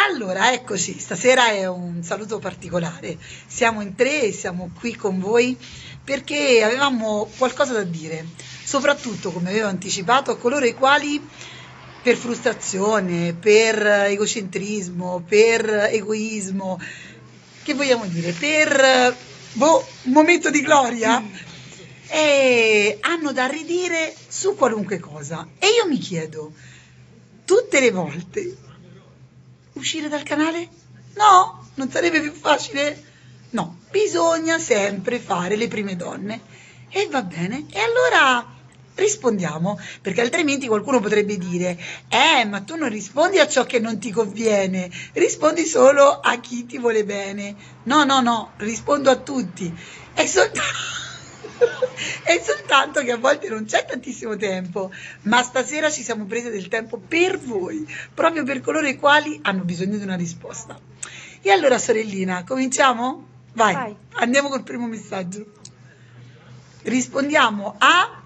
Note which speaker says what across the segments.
Speaker 1: Allora, eccoci, stasera è un saluto particolare. Siamo in tre e siamo qui con voi perché avevamo qualcosa da dire, soprattutto, come avevo anticipato, a coloro i quali per frustrazione, per egocentrismo, per egoismo, che vogliamo dire, per un momento di gloria, hanno da ridire su qualunque cosa. E io mi chiedo, tutte le volte, uscire dal canale? No? Non sarebbe più facile? No, bisogna sempre fare le prime donne. E va bene, e allora rispondiamo, perché altrimenti qualcuno potrebbe dire ma tu non rispondi a ciò che non ti conviene, rispondi solo a chi ti vuole bene. No, rispondo a tutti. È soltanto che a volte non c'è tantissimo tempo, ma stasera ci siamo prese del tempo per voi, proprio per coloro i quali hanno bisogno di una risposta. E allora, sorellina, cominciamo? Vai. Andiamo col primo messaggio. Rispondiamo a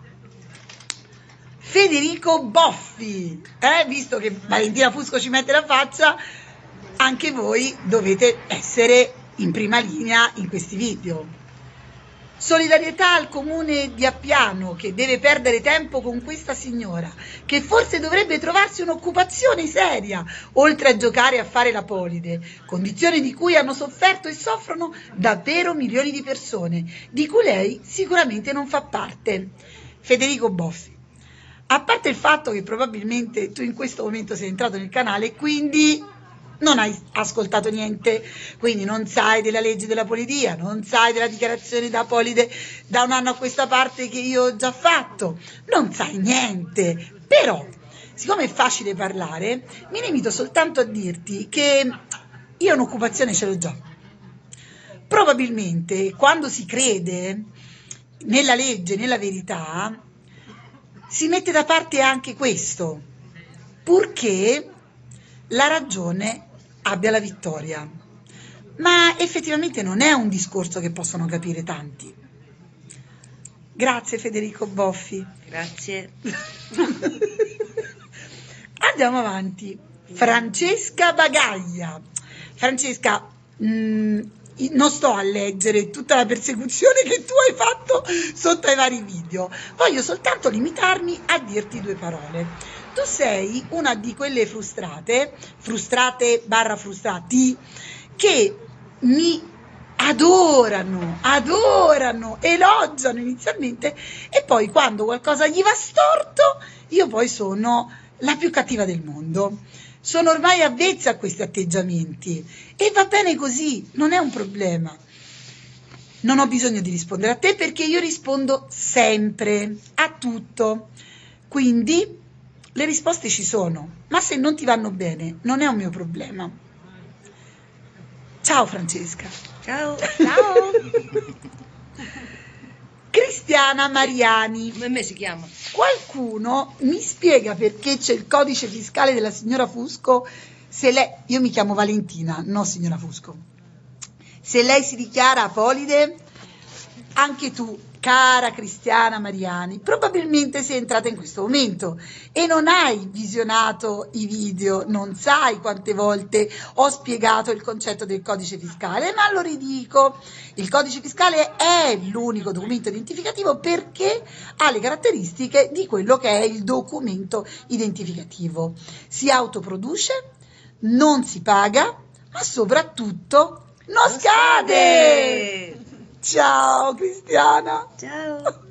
Speaker 1: Federico Boffi. Visto che Valentina Fusco ci mette la faccia, anche voi dovete essere in prima linea in questi video. Solidarietà al comune di Appiano che deve perdere tempo con questa signora, che forse dovrebbe trovarsi un'occupazione seria, oltre a giocare a fare la polide, condizioni di cui hanno sofferto e soffrono davvero milioni di persone, di cui lei sicuramente non fa parte. Federico Boffi. A parte il fatto che probabilmente tu in questo momento sei entrato nel canale, quindi non hai ascoltato niente, quindi non sai della legge della polidia, non sai della dichiarazione da polide da un anno a questa parte che io ho già fatto, non sai niente. Però, siccome è facile parlare, mi limito soltanto a dirti che io un'occupazione ce l'ho già. Probabilmente quando si crede nella legge, nella verità, si mette da parte anche questo, purché la ragione abbia la vittoria. Ma effettivamente non è un discorso che possono capire tanti. Grazie Federico Boffi.
Speaker 2: Grazie.
Speaker 1: Andiamo avanti. Francesca Bagaglia. Francesca, non sto a leggere tutta la persecuzione che tu hai fatto sotto ai vari video, voglio soltanto limitarmi a dirti due parole. Tu sei una di quelle frustrate / frustrati, che mi adorano, elogiano inizialmente e poi quando qualcosa gli va storto, io poi sono la più cattiva del mondo. Sono ormai avvezza a questi atteggiamenti e va bene così, non è un problema. Non ho bisogno di rispondere a te perché io rispondo sempre a tutto. Quindi le risposte ci sono, ma se non ti vanno bene non è un mio problema. Ciao Francesca.
Speaker 2: Ciao.
Speaker 1: Cristiana Mariani.
Speaker 2: Come me si chiama?
Speaker 1: Qualcuno mi spiega perché c'è il codice fiscale della signora Fusco se lei... Io mi chiamo Valentina, no signora Fusco. Se lei si dichiara apolide, anche tu, cara Cristiana Mariani, probabilmente sei entrata in questo momento e non hai visionato i video, non sai quante volte ho spiegato il concetto del codice fiscale, ma lo ridico. Il codice fiscale è l'unico documento identificativo perché ha le caratteristiche di quello che è il documento identificativo. Si autoproduce, non si paga, ma soprattutto non scade! Ciao Cristiana.
Speaker 2: Ciao.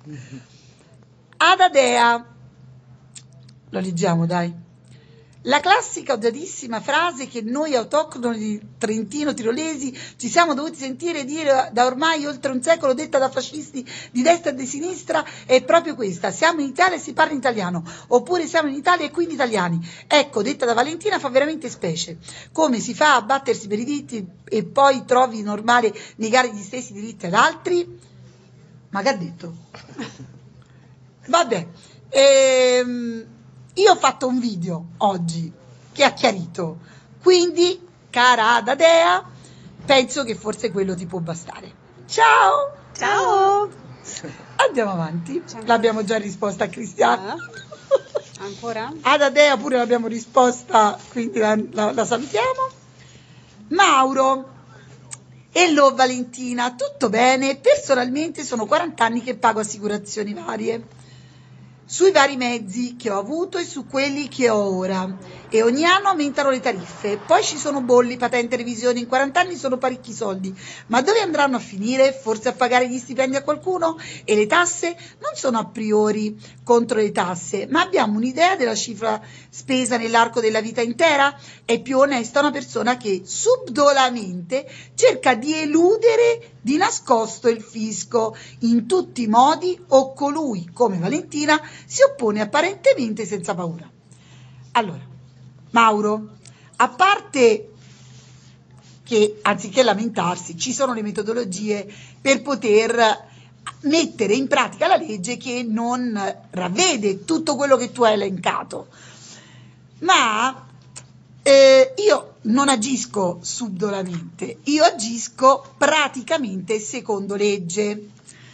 Speaker 1: Adadea. Lo leggiamo, dai. La classica odiatissima frase che noi autoctoni trentino-tirolesi ci siamo dovuti sentire dire da ormai oltre un secolo, detta da fascisti di destra e di sinistra, è proprio questa: siamo in Italia e si parla in italiano, oppure siamo in Italia e quindi italiani. Ecco, detta da Valentina fa veramente specie. Come si fa a battersi per i diritti e poi trovi normale negare gli stessi diritti ad altri? Ma che ha detto? Vabbè, io ho fatto un video oggi che ha chiarito, quindi cara Adadea, penso che forse quello ti può bastare. Ciao!
Speaker 3: Ciao!
Speaker 1: Andiamo avanti. L'abbiamo già risposta a Cristiana.
Speaker 2: Ancora?
Speaker 1: Ad Adea pure l'abbiamo risposta, quindi la salutiamo. Mauro. Hello Valentina, tutto bene? Personalmente sono 40 anni che pago assicurazioni varie sui vari mezzi che ho avuto e su quelli che ho ora, e ogni anno aumentano le tariffe. Poi ci sono bolli, patente, revisioni. In 40 anni sono parecchi soldi, ma dove andranno a finire? Forse a pagare gli stipendi a qualcuno? E le tasse? Non sono a priori contro le tasse, ma abbiamo un'idea della cifra spesa nell'arco della vita intera? È più onesta una persona che subdolamente cerca di eludere di nascosto il fisco in tutti i modi, o colui come Valentina si oppone apparentemente senza paura. Allora, Mauro, a parte che anziché lamentarsi ci sono le metodologie per poter mettere in pratica la legge che non ravvede tutto quello che tu hai elencato, ma io non agisco subdolamente, io agisco praticamente secondo legge,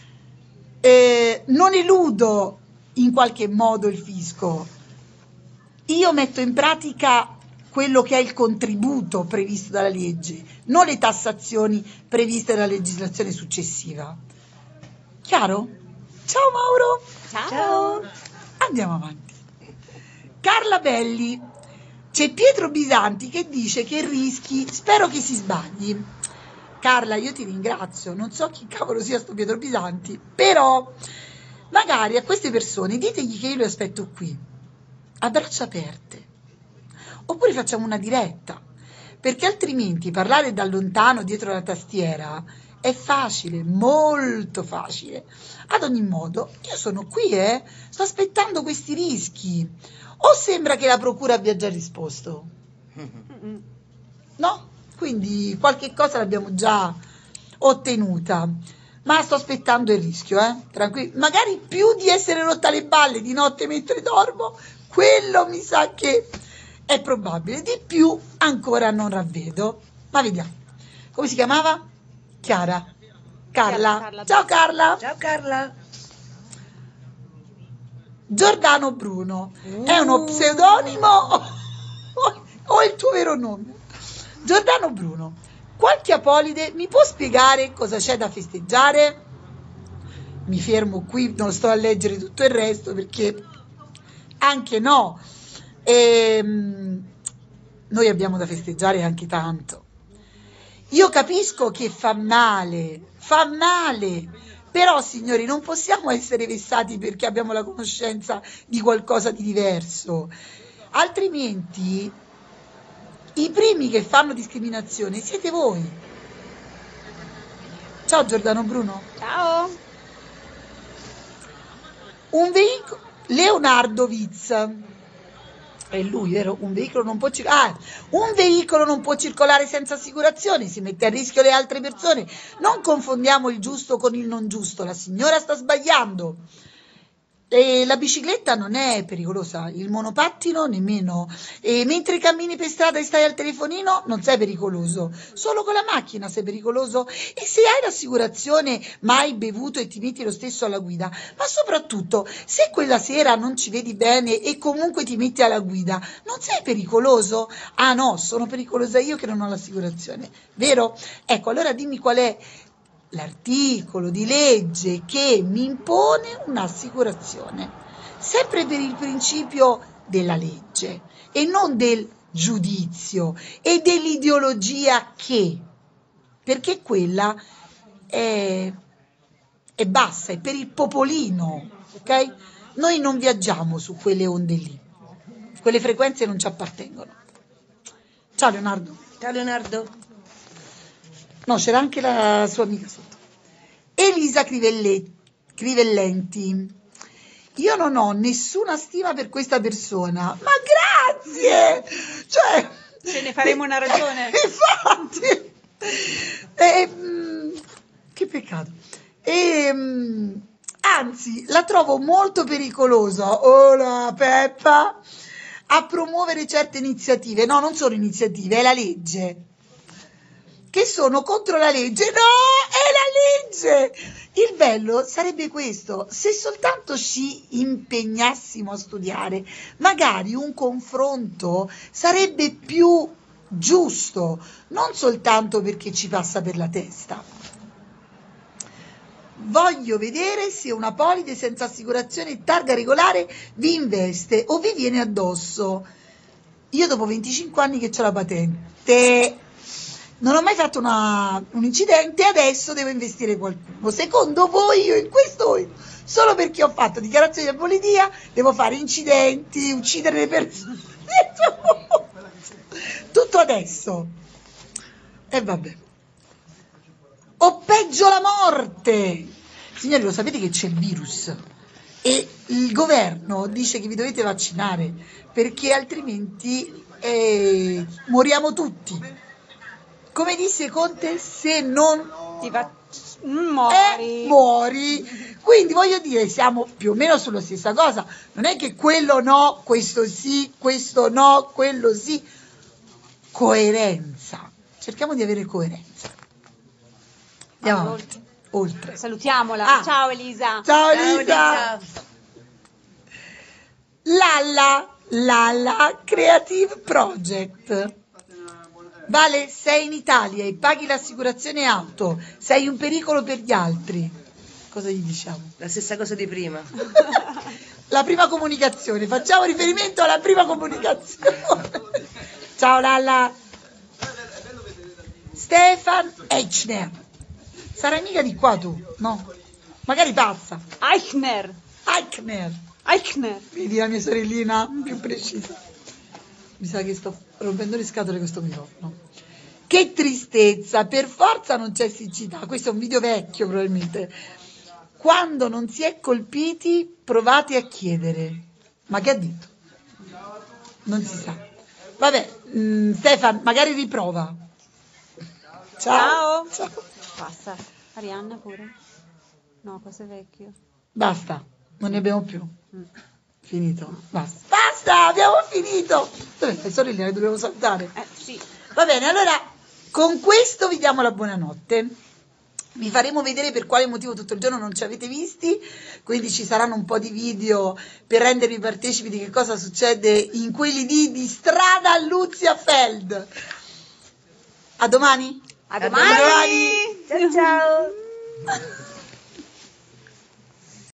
Speaker 1: non eludo in qualche modo il fisco, io metto in pratica quello che è il contributo previsto dalla legge, non le tassazioni previste dalla legislazione successiva. Chiaro? Ciao Mauro!
Speaker 2: Ciao!
Speaker 1: Andiamo avanti. Carla Belli. C'è Pietro Bisanti che dice che rischi, spero che si sbagli. Carla, io ti ringrazio, non so chi cavolo sia sto Pietro Bisanti, però magari a queste persone ditegli che io li aspetto qui, a braccia aperte, oppure facciamo una diretta, perché altrimenti parlare da lontano dietro la tastiera è facile, molto facile. Ad ogni modo, io sono qui, sto aspettando questi rischi. O sembra che la procura abbia già risposto? No? Quindi qualche cosa l'abbiamo già ottenuta, ma sto aspettando il rischio, tranquillo. Magari più di essere rotta le balle di notte mentre dormo, quello mi sa che è probabile. Di più ancora non ravvedo, ma vediamo. Come si chiamava? Chiara. Carla. Ciao Carla.
Speaker 3: Ciao Carla.
Speaker 1: Giordano Bruno. È uno pseudonimo o il tuo vero nome? Giordano Bruno. Qualche apolide mi può spiegare cosa c'è da festeggiare? Mi fermo qui, non sto a leggere tutto il resto perché anche no. Noi abbiamo da festeggiare anche tanto. Io capisco che fa male, però signori non possiamo essere vessati perché abbiamo la conoscenza di qualcosa di diverso, altrimenti i primi che fanno discriminazione siete voi. Ciao Giordano Bruno.
Speaker 2: Ciao.
Speaker 1: Un veicolo, Leonardo Vizza. È lui, vero? Un veicolo non può circolare senza assicurazione, si mette a rischio le altre persone. Non confondiamo il giusto con il non giusto, la signora sta sbagliando. E la bicicletta non è pericolosa, il monopattino nemmeno. E mentre cammini per strada e stai al telefonino non sei pericoloso, solo con la macchina sei pericoloso. E se hai l'assicurazione ma hai bevuto e ti metti lo stesso alla guida, ma soprattutto se quella sera non ci vedi bene e comunque ti metti alla guida, non sei pericoloso? Ah no, sono pericolosa io che non ho l'assicurazione, vero? Ecco, allora dimmi qual è l'articolo di legge che mi impone un'assicurazione, sempre per il principio della legge e non del giudizio e dell'ideologia perché quella è bassa, è per il popolino, ok? Noi non viaggiamo su quelle onde lì, quelle frequenze non ci appartengono. Ciao Leonardo.
Speaker 3: Ciao Leonardo.
Speaker 1: No, c'era anche la sua amica sotto. Elisa Crivellenti. Io non ho nessuna stima per questa persona, ma grazie! Cioè,
Speaker 2: ce ne faremo una ragione.
Speaker 1: Infatti, che peccato. Anzi, la trovo molto pericolosa, la Peppa, a promuovere certe iniziative. No, non sono iniziative, è la legge. che sono contro la legge. No, è la legge! Il bello sarebbe questo: se soltanto ci impegnassimo a studiare, magari un confronto sarebbe più giusto, non soltanto perché ci passa per la testa. Voglio vedere se una polide senza assicurazione e targa regolare vi investe o vi viene addosso. Io dopo 25 anni che ho la patente, non ho mai fatto un incidente, adesso devo investire qualcuno. Secondo voi io in questo, solo perché ho fatto dichiarazione di apolidia, devo fare incidenti, uccidere le persone? Tutto adesso. E vabbè. O peggio la morte. Signori, lo sapete che c'è il virus? E il governo dice che vi dovete vaccinare, perché altrimenti moriamo tutti. Come disse Conte, se non
Speaker 2: muori.
Speaker 1: Muori. Quindi voglio dire, siamo più o meno sulla stessa cosa. Non è che quello no, questo sì, questo no, quello sì. Coerenza. Cerchiamo di avere coerenza. Andiamo oltre.
Speaker 2: Salutiamola. Ciao Elisa.
Speaker 1: Ciao Elisa. Lalla Creative Project. Vale, sei in Italia e paghi l'assicurazione auto, sei un pericolo per gli altri. Cosa gli diciamo?
Speaker 3: La stessa cosa di prima.
Speaker 1: La prima comunicazione, facciamo riferimento alla prima comunicazione. Ciao Lalla. Stefan Eichner. Sarai mica di qua tu, no? Magari passa.
Speaker 2: Eichner.
Speaker 1: Vedi la mia sorellina più precisa. Mi sa che sto rompendo le scatole con questo microfono. Che tristezza, per forza non c'è siccità. Questo è un video vecchio probabilmente. Quando non si è colpiti, provate a chiedere. Ma che ha detto? Non si sa. Vabbè, Stefan, magari riprova. Ciao.
Speaker 2: Basta. Arianna pure? No, questo è vecchio.
Speaker 1: Basta, non ne abbiamo più. Finito. Basta, abbiamo finito. Dov'è? Sorellina, che dobbiamo saltare.
Speaker 2: Sì.
Speaker 1: Va bene, allora con questo vi diamo la buonanotte. Vi faremo vedere per quale motivo tutto il giorno non ci avete visti, quindi ci saranno un po' di video per rendervi partecipi di che cosa succede in quelli di strada a Luziafeld. A domani.
Speaker 2: A domani.
Speaker 3: Ciao ciao.